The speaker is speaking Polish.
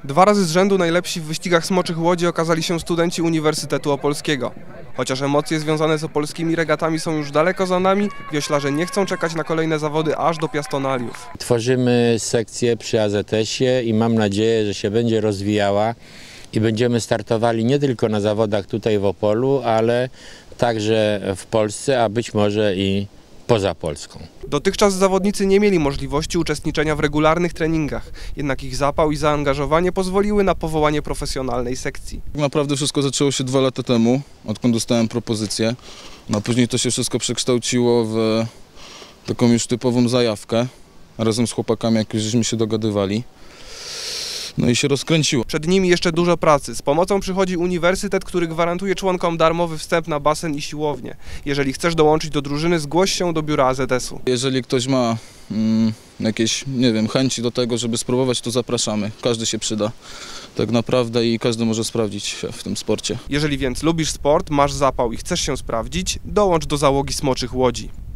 2 razy z rzędu najlepsi w wyścigach smoczych łodzi okazali się studenci Uniwersytetu Opolskiego. Chociaż emocje związane z opolskimi regatami są już daleko za nami, wioślarze nie chcą czekać na kolejne zawody aż do piastonaliów. Tworzymy sekcję przy AZS-ie i mam nadzieję, że się będzie rozwijała i będziemy startowali nie tylko na zawodach tutaj w Opolu, ale także w Polsce, a być może i poza Polską. Dotychczas zawodnicy nie mieli możliwości uczestniczenia w regularnych treningach, jednak ich zapał i zaangażowanie pozwoliły na powołanie profesjonalnej sekcji. Tak naprawdę wszystko zaczęło się 2 lata temu, odkąd dostałem propozycję. No, później to się wszystko przekształciło w taką już typową zajawkę. Razem z chłopakami jak już żeśmy się dogadywali. No i się rozkręciło. Przed nimi jeszcze dużo pracy. Z pomocą przychodzi uniwersytet, który gwarantuje członkom darmowy wstęp na basen i siłownię. Jeżeli chcesz dołączyć do drużyny, zgłoś się do biura AZS-u. Jeżeli ktoś ma jakieś, nie wiem, chęci do tego, żeby spróbować, to zapraszamy. Każdy się przyda tak naprawdę i każdy może sprawdzić się w tym sporcie. Jeżeli więc lubisz sport, masz zapał i chcesz się sprawdzić, dołącz do załogi smoczych łodzi.